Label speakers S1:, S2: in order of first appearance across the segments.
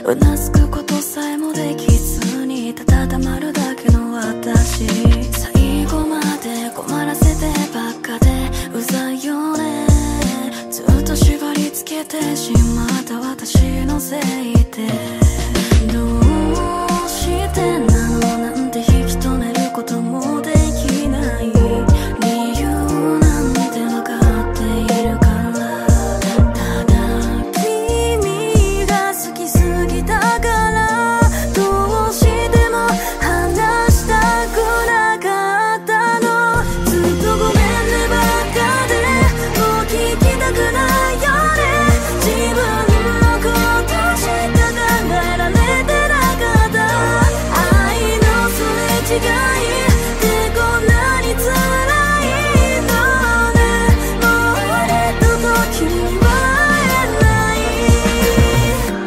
S1: うなずくことさえもできずにただ黙るだけの私、最後まで困らせてばっかでうざいよね。ずっと縛り付けてしまった私のせいで、どうしてなのなんて引き止めることもできない。理由なんて分かっているから、ただ君が好きすぎたから、どうしても話したくなかったの。ずっとごめんねばっかでもう聞きたくないよね。自分のことしか考えられてなかった。愛のすれ違いってこんなに辛いのね。もう二度と君には会えない。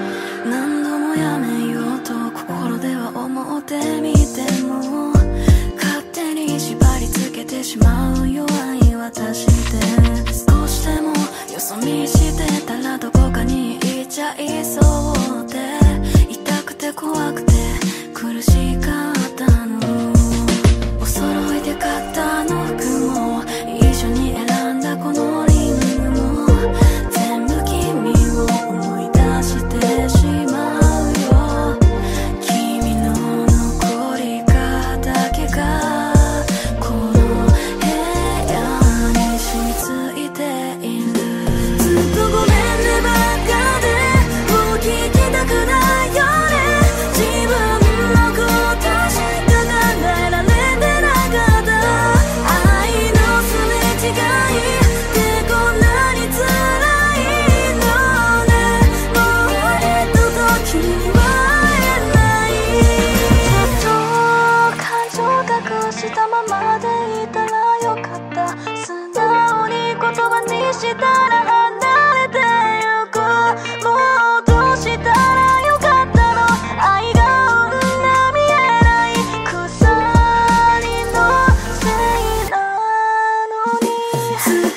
S1: 何度もやめようと心では思ってみても、勝手に縛り付けてしまう弱い私で、少しでもよそ見してたらどこかに行っちゃいそうで、痛くて怖くて苦しかったの。お揃いで買ったあの服も一緒に選んだこのリングも、全部君を思い出してしまうよ。君の残りかだけがこの部屋に染みついている。ずっとごめんねばっかでもう聞きたくないよね。自分のことしか考えられてなかった。愛のすれ違いってこんなに辛いのね。もう二度と君には会えない。ずっと感情隠したままでいたらよかった。素直に言葉にしたら離れてゆく。もうどうしたらよかったの。愛がこんな見えない鎖のせいなのに。ずっ